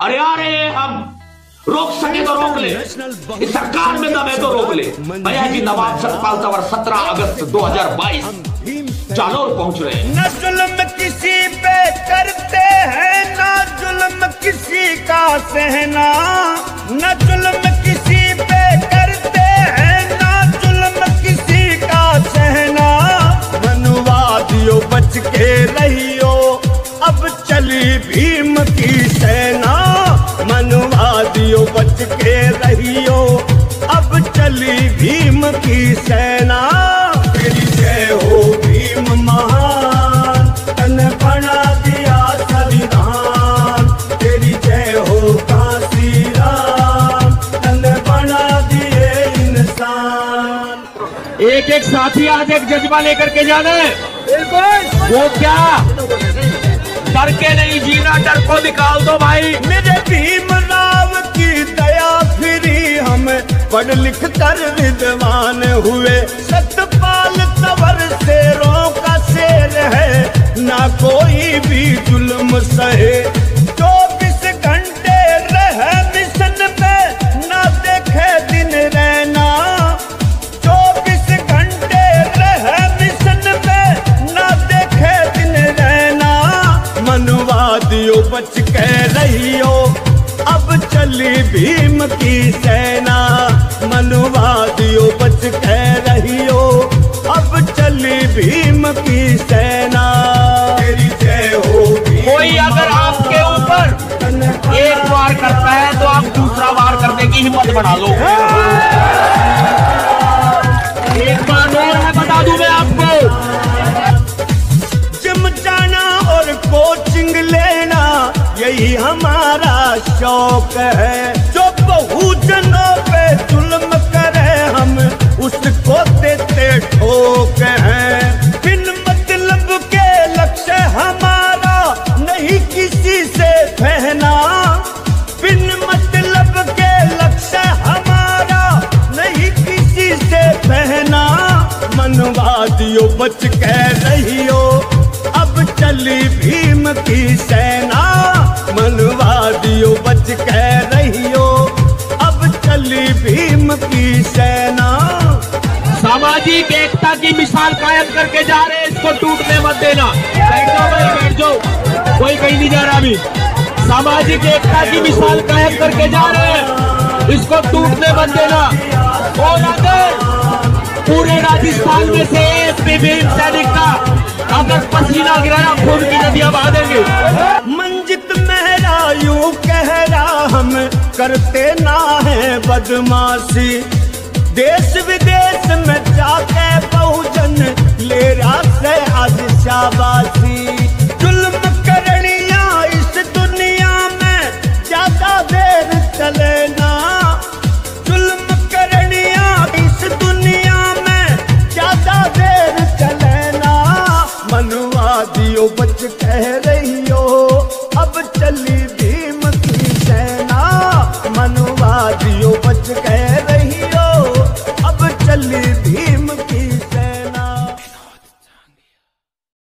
अरे हम रोक सके तो रोक ले, इस सरकार में दम है तो रोक ले। भैया जी नवाब सतपाल तंवर 17 अगस्त 2022 जालौर पहुंच रहे हैं। न जुल्म किसी पे करते हैं, न जुल्म किसी का सहना, न जुल्म किसी पे करते हैं, न जुल्म किसी का सहना। मनुवादियों बच के रहियो, अब चली भीम की सेना। मनुवादियों बच के रहियो, अब चली भीम की सेना। तेरी जय हो भीम महान, तने बना दिया संविधान। तेरी जय हो काशी राम, तने बना दिए इंसान। एक साथी आज एक जज्बा लेकर के जाना है, वो क्या? डर के नहीं जीना, डर को निकाल दो भाई। मेरे भीमराव की दया फिरी, हम पढ़ लिख कर विद्वान हुए। सतपाल तंवर शेरों का शेर है, ना कोई भी जुल्म सहे। 24 घंटे रहे मिशन पे, ना देखे दिन रहना। 24 घंटे रहे मिशन पे, ना देखे दिन रहना। मनुवादियों बच के रहियो, अब चली भीम की सेना। मनुवादियों बच के रहियो, अब चली भीम की सेना। तेरी जय हो भीम। कोई अगर आपके ऊपर एक वार करता है तो आप दूसरा वार करने की हिम्मत बना लो। एक बार और है, बता दूं मैं आपको, जिम जाना और कोचिंग लेना यही हमारा शौक है। जो बहुजनों पे जुल्म करे हम उसको देते ठोक हैं। बिन मतलब के लक्ष्य हमारा नहीं किसी से बहना। बिन मतलब के लक्ष्य हमारा नहीं किसी से बहना। मनुवादियों बच के रहियो, अब चली भीम की सेना। मनुवादियों बच के रहियो, अब चली भीम की सेना। सामाजिक एकता की मिसाल कायम करके जा रहे हैं, इसको टूटने मत देना। बैठ जाओ भाई, बैठ जाओ, कोई कहीं नहीं जा रहा अभी। सामाजिक एकता की मिसाल कायम करके जा रहे हैं, इसको टूटने मत देना। और अगर पूरे राजस्थान में से एक भी भीम सैनिक का अगर पसीना गिराया, खून की नदियां बहा देंगे। मंजित मेहरा यूं कह रहा, हम करते ना है बदमाशी। देश विदेश में जाके बहुजन ले रहा से आज शाबाशी। जुल्म करनिया इस दुनिया में ज्यादा देर चले